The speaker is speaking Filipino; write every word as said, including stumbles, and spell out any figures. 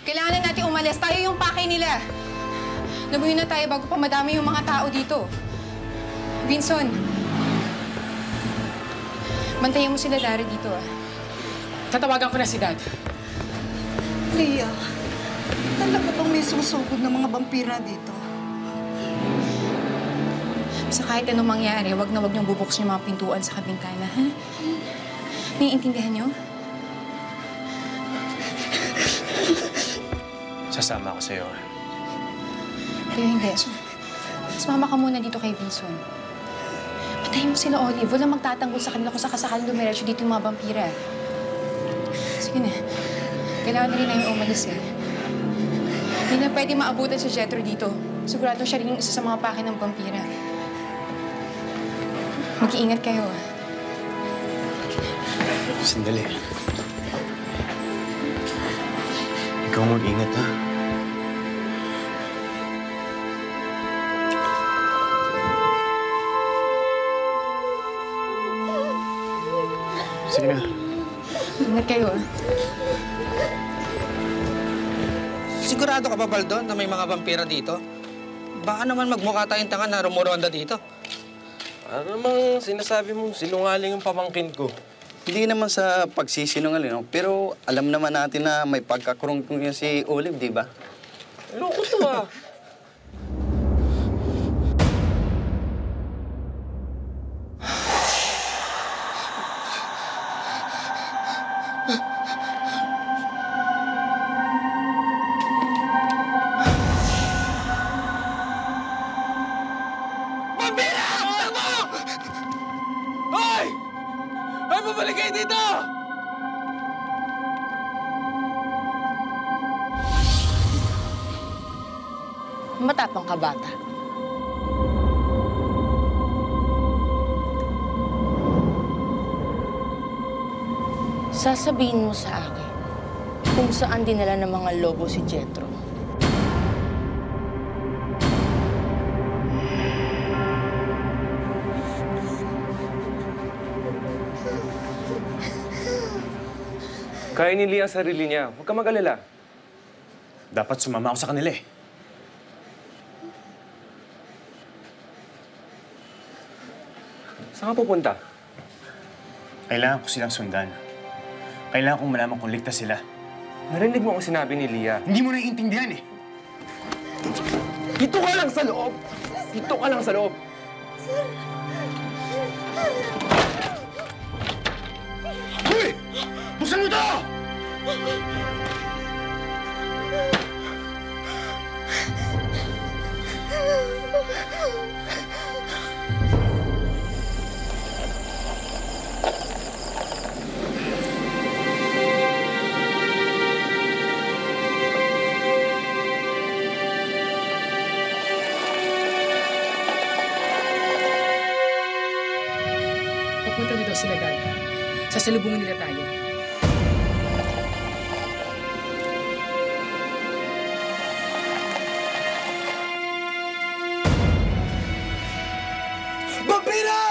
Kailangan na natin umalis. Tayo yung pakay nila. Labuhin na tayo bago pa madami yung mga tao dito. Vinson, bantayan mo sila Dari dito, ah. Tatawagan ko na si Dad. Leah, talaga bang may susugod na mga vampira dito? Basta kahit anong mangyari, wag na wag niyong bubuksan yung mga pintuan sa kabintana, ha? Naiintindihan niyo? Sasama ako sa'yo. Pero hindi. So, sumama ka muna dito kay Vinson. Patayin mo sila, Olive. Walang magtatanggol sa kanila kung sakasakaling dumiretso dito yung mga vampira. Sige na. Kailangan na rin namin umalis, eh. Hindi na pwede maabutan si Jethro dito. Sigurado siya rin yung isa sa mga pake ng vampira. Mag-iingat kayo, ah. Sandali. Ikaw mag-ingat, ha? Sige na. Ingat kayo, ah. Sigurado ka ba, Baldon, na may mga vampira dito? Baka naman magmukha tayong tanga na rumuronda dito. Ano namang sinasabi mo? Sinungaling yung pamangkin ko. Hindi naman sa pagsisinungaling, no? Pero alam naman natin na may pagkakrungkong yun si Olive, di ba? Loko to, ah. Bumalik kayo dito! Matapang ka, bata. Sasabihin mo sa akin kung saan dinala ng mga lobo si Jethro. Kaya ni Lee ang sarili niya. Huwag ka mag-alala. Dapat sumama ako sa kanila, eh. Saan ka pupunta? Kailangan ko silang sundan. Kailangan kong malaman kung ligtas sila. Narinig mo ang sinabi ni Lia. Hindi mo naiintindihan, eh. Dito ka lang sa loob! Dito ka lang sa loob! Hoy! Buksan mo ito! Papunta na daw sila, Dad. Sasalubungin nila tayo. Vampira!